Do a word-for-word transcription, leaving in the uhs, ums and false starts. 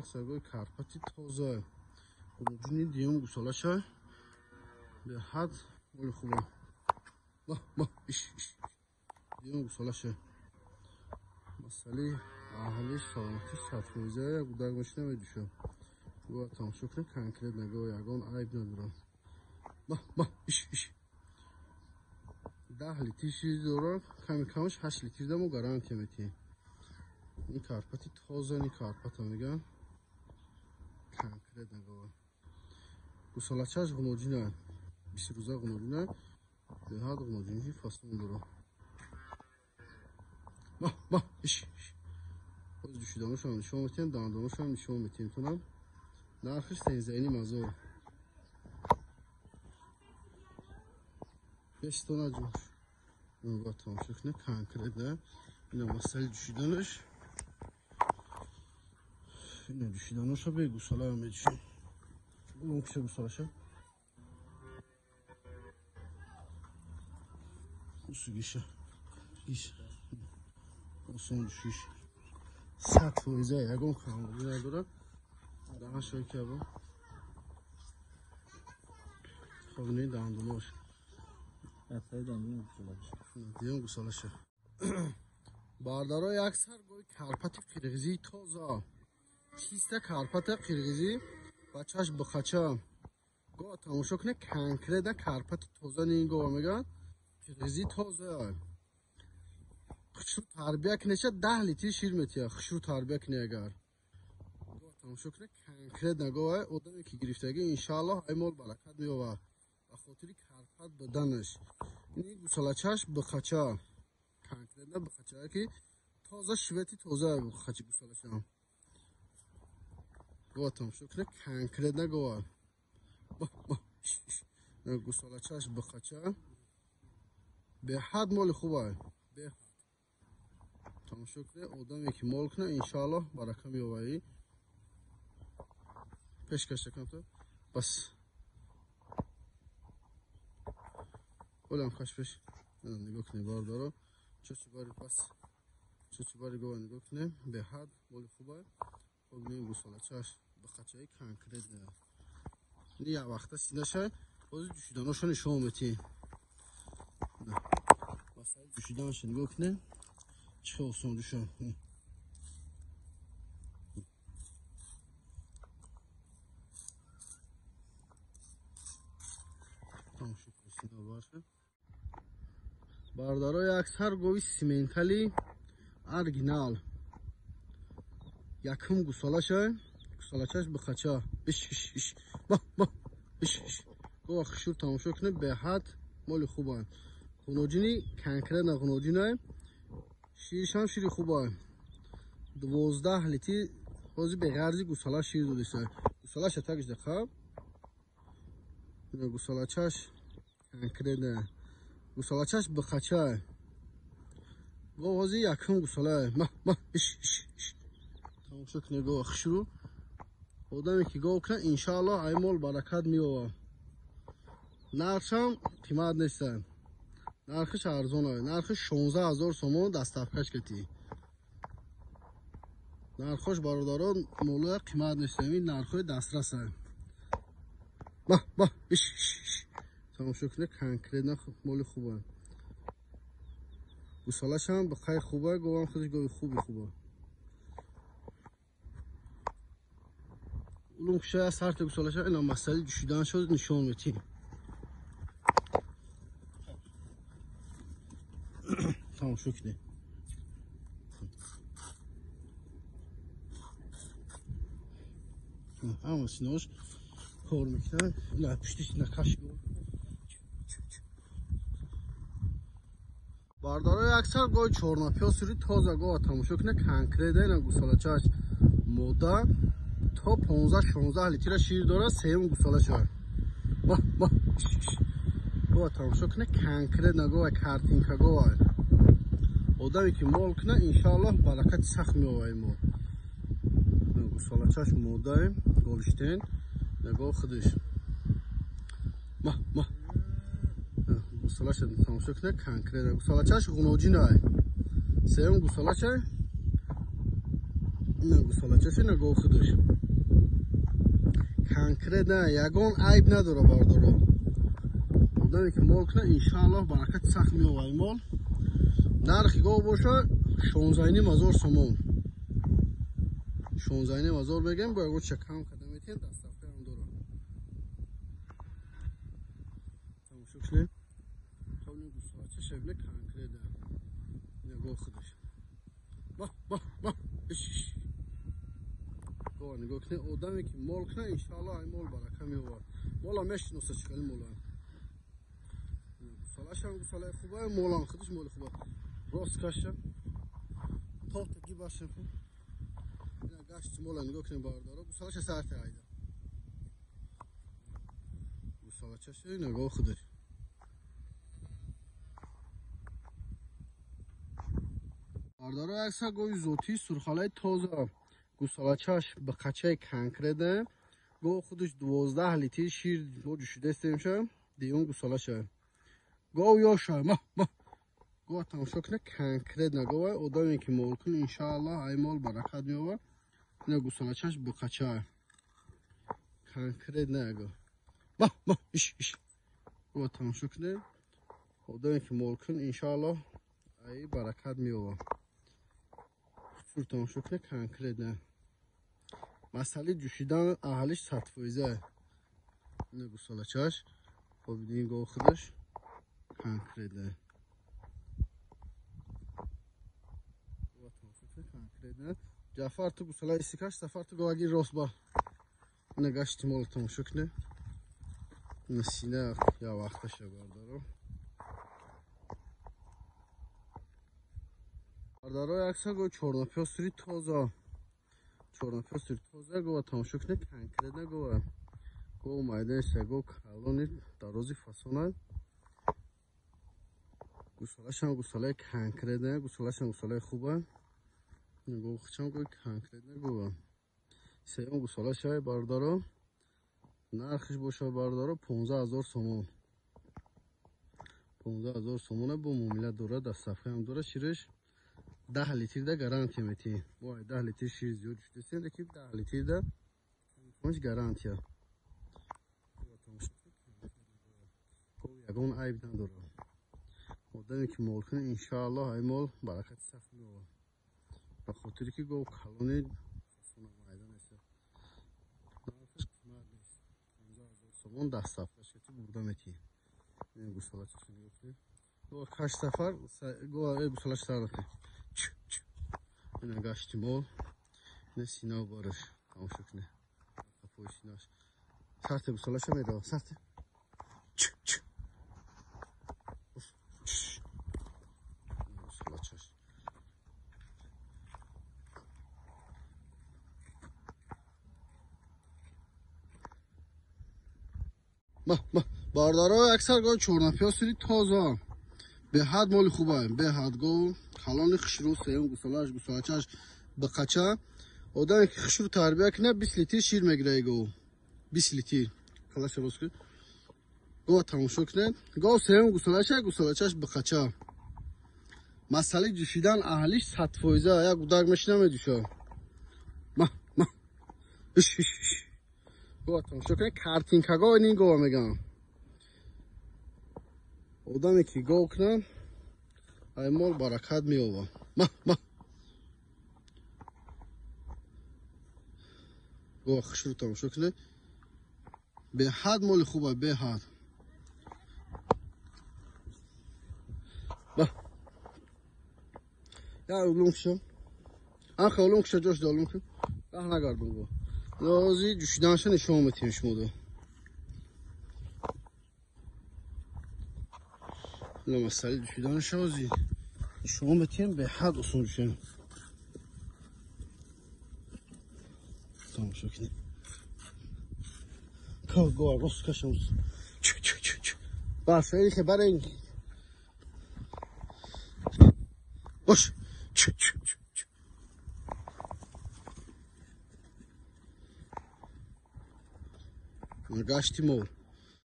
یک سرگوی کرپاتی تازه گلوجونی دیوم گوساله شد به حد مال خوبه با با ایش ایش دیوم گوساله شد مسئله اهلیش سلامتی صفرویزه گودک باش نمیدوشه و تماشا کنه کنکرت نگاه یگان عیب نداره با با ایش ایش ده لیتر چیز داره کمی کمش هشت لیتر دمو گارانتی میتی این کارپاتی تازه این کارپات هم میگن کنکرت نگاه گوساله چاش غنوجینه بیست روزه غنوجینه به حد غنوجینی فاستون داره با با ایش ایش باز دوشیدانوش هم نشون میتیم داندانوش هم نشون میتیم تونم نرخش تنزینی مزار beş tane acımış. Bunu batmışık ne kankrede. Yine masal düşüdünüz. Yine düşüdünüz abi gusala mı düşün. Bu kişi gusala şey. Bu su gişe. Giş. O son düşüş. Sat foize yagon kanlı. Buna göre daha şey ki abi. Xavni dandanoş. دیدم گوساله شه باردارای اکثر گوی کرپت قرغیزی تازه چیسته کرپت قرغیزی بچهش بخچه گوه تماشا کنه کنکره ده کرپت تازه نین گوه میگن قرغیزی تازه خشرو تربیه کنه چه ده لیتر شیر میتیه خشرو تربیه کنه اگر گوه تماشا کنه کنکره ده گوه ادامه که گرفتگی انشالله ایمال برکت میوه خاطری کرپت بدنش این گوساله چاش بخچه کنکرده بخچه که تازه شویتی تازه بخچه گوساله شام گوه تماشا کنه کنکرده گوه گوساله چاش بخچه به حد مال خوبه به حد تماشا کنه آدمی که مال کنه انشالله برکه میوه پیشکش کنم تو بس ولم خوش پیش نگاه کنی باردارو چوچی باری پس چوچی باری گوه نگاه کنی به حد مال خوبه خب نیم گوساله چاش بخچه های کنکرت نه این یک وقتا سینه شای بازی دوشیدانوشو نشون میتی مسئله دوشیدانش نگاه کنی چه آسان دوشن تماشا کنی سینه باشه باردارای اکثر گوی سیمنتالی ارگینال یکم گوساله شای گوساله چاش بخچه بش بش با با بش بش گوه خشور تماشا کنه به حد مال خوبه غنوجینی کنکره نه غنوجینه شیرش هم شیری خوبه دوازده لیتر بازی به غرضی گوساله شیر داده شای گوساله ش تاگش دخواب گوساله چاش کنکره نه گوساله چاش بخچه گوازی یکم گوساله ما ما اش اش اش تماشا کنه گوه خشرو آدمی که گوه کنه انشالله ایمال برکت میوه نرخش هم قیمت نیستن نرخش ارزانه نرخش شانزده هزار سومون دستافکش کتی نرخش برادران مولا قیمت نیستن این نرخوی دسترسه با با اش اش تماشا کنه کنکره نه مال خوبه گوساله هم بخیر خوبه گوهم خودش گوی خوبی خوبه اولم که شاید سرت گوساله شد اینا مسئله دوشیدن شد نشون میتیم تماشا کنه همه سیناش کار میکنن نه پشتش نکش باردارای اکثر گوی چهارناپیا سوری تازه گوه تماشا کنه کنکرده نه گوساله چاش موده تا پانزده شانزده لیتر شیر داره سیم گوساله شد با با گوه تماشا کنه کنکرده نه گوه کارتینکا گوه آدمی که مال کنه انشالله برکت سخت میوه ما گوساله چاش موده گلشتین نگاه خودش ما ما گوساله شد تماشا کنه کنکره گوساله چاش غنوجی نه سیم گوساله چه نه گوساله‌چش نه گو خودش کنکره نه یگان عیب نداره باردارا آدمی که مال کنه انشاءالله برکت سخت می‌آوره مال نرخ گو باشه شانزده و نیم هزار سومون شانزده و نیم هزار بگم با یگو چکم کدام میتین دست صفحه هم داره تماشا کنید تا این گوساله‌چش شبیه کنکره ده نه گو خودش با با با اش گو نگاه کنید آدمی که مال کنه انشاءالله این مال برکت می‌آوره مال هم میشناسه چکلی مال گوساله‌ش هم گوساله خوبه مال هم خودش مال خوبه راست کشم تا تکی باشه اینا گشت مولا نگاه کنیم باردارا گوساله‌چ سرت عیده گوساله‌چش نگاه خودش باردارا اکثر گوی زوتی سرخاله تازه گوساله‌چش به قچه کنکره ده گو خودش دوازده لیتر شیر گو جوشیده استیم دیون گوساله‌چ گو یا شای ما ما گو تماشا کنه کنکره نگوه آدمی که مال کنه انشاءالله ای مال برکت می‌آوره نه گوساله‌چش به قچه کنکره نگو با با ایش ایش گو تماشا کنه آدمی که مال کنه انشاءالله ای برکت می‌آوره شور تماشا کنه کنکره نه مسئله جوشیدن اهلش صد فیصد نه گوساله‌چش خب دیدین گو خودش کنکره نه گو تماشا کنه کنکره نه جعفر تو گوساله استیکاش سفر تو گواگی راست با نگشت مال تماشا کنه نسینه یا وقتش باردارو باردارو اکثر گو چهارنافیا سوری تازه چهارنافیا سوری تازه گو تماشا کنه کنکره نه گو گو اومده است گو کلانی درازی فسانه گوساله‌ش هم گوساله کنکره نه گوساله‌ش هم گوساله خوبه گو خچم گو کنکره نه گو سیام گوساله‌ش های باردارو نرخش باشه باردارو پانزده هزار سومون پانزده هزار سومونه با معامله داره دست صفحه هم داره شیرش ده لیتر ده گارانتی میتی وای ده لیتر شیر زیاد شده سند که ده لیتر ده پنج گارانتیه کو یگان عیب نداره آدمی که مال کنه انشاءالله ای مال برکت سخت می‌آوره به خاطر که گو کلانی فسانه مایدان است نرخش قیمت نیست پانزده هزار سومون دست صفحه شتی برده میتی این گوساله‌چش نگاه کنید گو کاش سفر گو ای گوساله‌چ سرته چ چ اینا گشت مال نه سینا بارش تماشا کنه کپوی سیناش سرت گوساله‌چ میده سرت چ چ گوساله‌چش ما ما باردارا اکثر گو چهارنافیا سوری تازه به حد مال خوبه به حد گو کلان خشرو سیون گوساله‌چ گوساله‌چش به قچه آدمی که خشرو تربیه کنه بیست لیتر شیر میگیره گو بیست لیتر کلاش باز کن گو تماشا کنه گو سیون گوساله‌چ گوساله‌چش به قچه مسئله جوشیدن اهلیش صد فیصد یک گودک مش نمیدوشه ما ما اش اش اش گو تماشا کنه کارتینکا گو این گو میگم آدمی که گو کنه ای مال برکت می‌آوره ما ما گو خشرو تماشا کنه به حد مال خوبه به حد با یا اولون شو آخه اولون شو جوش دالون کن راه نگردون گو لازی جوشیدنش نشون میتیم شما دو نه مسئله جوشیدنش آزی شما میتیم به حد اصول شن تماشا کنید کار گوه راست کشم چه چه چه چه بس این خبر این باش چه چه چه چه گشتی مول